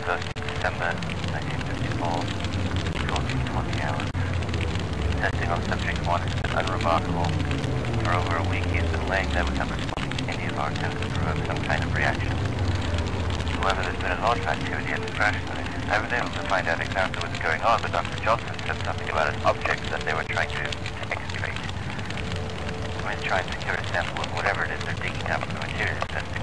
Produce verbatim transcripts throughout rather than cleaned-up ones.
twenty-first of December, nineteen fifty-four, fourteen twenty hours. Testing on subject one has been unremarkable. For over a week he has been laying there without responding to any of our attempts to provoke some kind of reaction. However, there's been a lot of activity at the crash site. I was able to find out exactly what's going on, but Doctor Johnson said something about an object that they were trying to, to excavate. I'm going to try and secure a sample of whatever it is they're digging up for materials testing.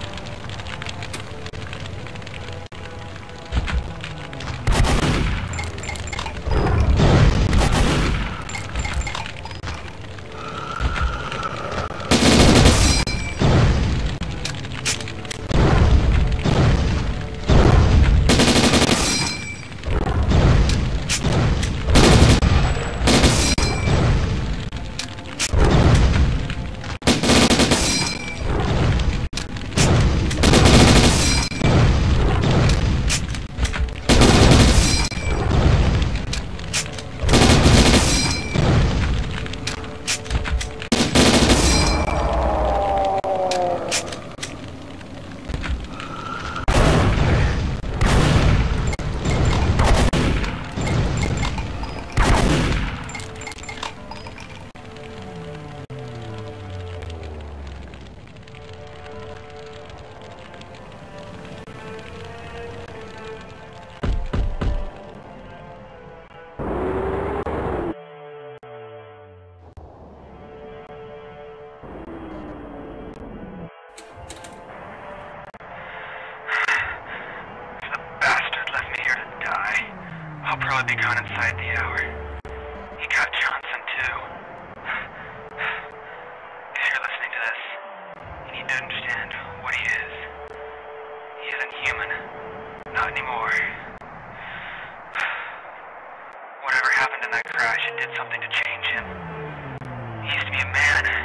I'll probably be gone inside the hour. He got Johnson, too. If you're listening to this, you need to understand what he is. He isn't human. Not anymore. Whatever happened in that crash, it did something to change him. He used to be a man.